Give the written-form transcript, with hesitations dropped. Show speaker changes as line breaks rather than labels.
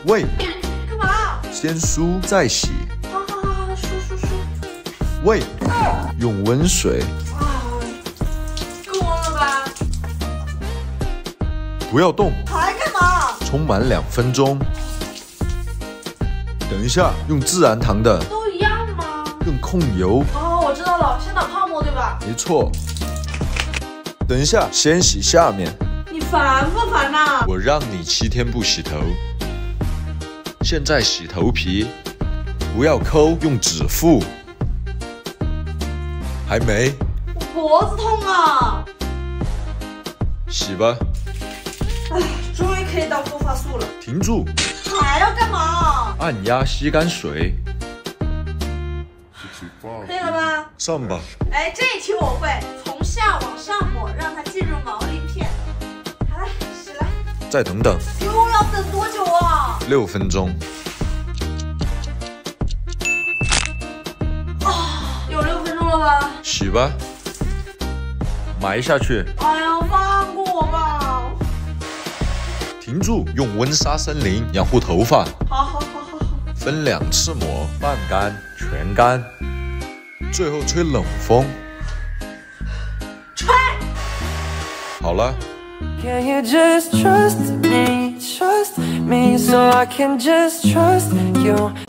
喂，
干嘛？
先梳再洗。
好，梳。
喂，用温水。
够了吧？
不要动，
还干嘛？
冲满2分钟。等一下，用自然堂的，
都一样吗？
更控油。
哦，我知道了，先打泡沫对吧？
没错。等一下，先洗下面。
你烦不烦呐？
我让你7天不洗头。现在洗头皮，不要抠，用指腹。还没，
我脖子痛啊！
洗吧。
哎，终于可以当护发素了。
停住，
还要干嘛？
按压吸干水。
可以了吧？
上吧。
哎，这一题我会，从下往上抹，让它进入毛鳞片。好了，洗了。
再等等。
又要等多久啊
？6分钟。
有6分钟了吧？
洗吧。埋下去。
哎呀，放过我吧！
停住，用温莎森林养护头发。
好。
分2次抹，半干、全干，最后吹冷风。
吹。
好了。
Can you just trust me so I can just trust you?